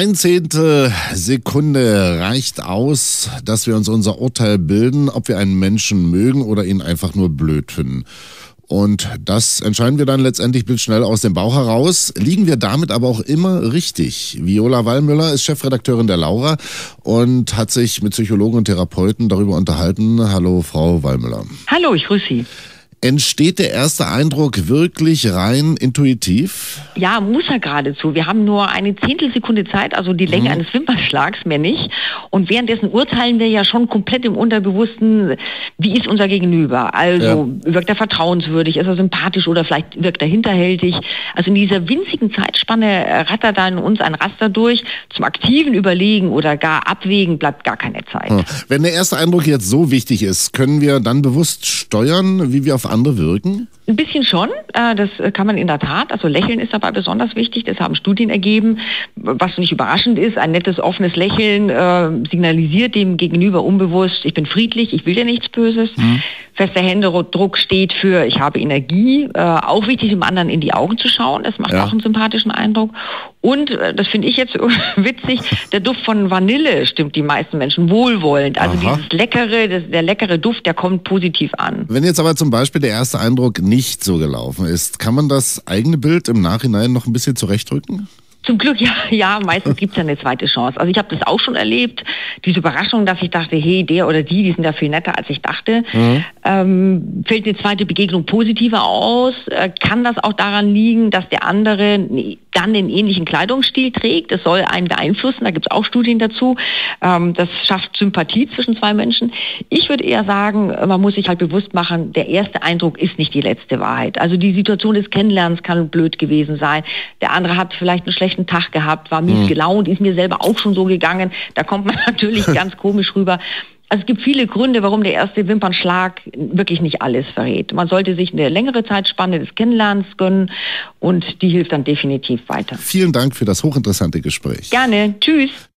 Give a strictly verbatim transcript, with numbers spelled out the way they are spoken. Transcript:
Ein Zehntel Sekunde reicht aus, dass wir uns unser Urteil bilden, ob wir einen Menschen mögen oder ihn einfach nur blöd finden. Und das entscheiden wir dann letztendlich blitzschnell aus dem Bauch heraus. Liegen wir damit aber auch immer richtig. Viola Wallmüller ist Chefredakteurin der Laura und hat sich mit Psychologen und Therapeuten darüber unterhalten. Hallo, Frau Wallmüller. Hallo, ich grüße Sie. Entsteht der erste Eindruck wirklich rein intuitiv? Ja, muss er geradezu. Wir haben nur eine Zehntelsekunde Zeit, also die Länge mhm. eines Wimpernschlags, mehr nicht. Und währenddessen urteilen wir ja schon komplett im Unterbewussten, wie ist unser Gegenüber? Also ja. wirkt er vertrauenswürdig, ist er sympathisch oder vielleicht wirkt er hinterhältig? Also in dieser winzigen Zeitspanne rattert da in uns ein Raster durch. Zum aktiven Überlegen oder gar Abwägen bleibt gar keine Zeit. Ja. Wenn der erste Eindruck jetzt so wichtig ist, können wir dann bewusst steuern, wie wir auf andere wirken? Ein bisschen schon, das kann man in der Tat. Also Lächeln ist dabei besonders wichtig, das haben Studien ergeben. Was nicht überraschend ist, ein nettes, offenes Lächeln äh, signalisiert dem Gegenüber unbewusst, ich bin friedlich, ich will dir nichts Böses. Mhm. Fester Händedruck steht für, ich habe Energie. Äh, auch wichtig, dem anderen in die Augen zu schauen, das macht ja. auch einen sympathischen Eindruck. Und, äh, das finde ich jetzt witzig, der Duft von Vanille stimmt die meisten Menschen wohlwollend. Also Aha. dieses leckere, das, der leckere Duft, der kommt positiv an. Wenn jetzt aber zum Beispiel der erste Eindruck nicht so gelaufen ist, kann man das eigene Bild im Nachhinein noch ein bisschen zurechtrücken? Zum Glück, ja, ja, meistens gibt's ja eine zweite Chance. Also ich habe das auch schon erlebt, diese Überraschung, dass ich dachte, hey, der oder die, die sind ja viel netter, als ich dachte. Mhm. Ähm, fällt eine zweite Begegnung positiver aus? Äh, kann das auch daran liegen, dass der andere nee, dann den ähnlichen Kleidungsstil trägt? Das soll einen beeinflussen, da gibt's auch Studien dazu. Ähm, das schafft Sympathie zwischen zwei Menschen. Ich würde eher sagen, man muss sich halt bewusst machen, der erste Eindruck ist nicht die letzte Wahrheit. Also die Situation des Kennenlernens kann blöd gewesen sein. Der andere hat vielleicht einen schlechten Tag gehabt, war mies mhm. gelaunt, ist mir selber auch schon so gegangen. Da kommt man natürlich ganz komisch rüber. Also es gibt viele Gründe, warum der erste Wimpernschlag wirklich nicht alles verrät. Man sollte sich eine längere Zeitspanne des Kennenlernens gönnen und die hilft dann definitiv weiter. Vielen Dank für das hochinteressante Gespräch. Gerne. Tschüss.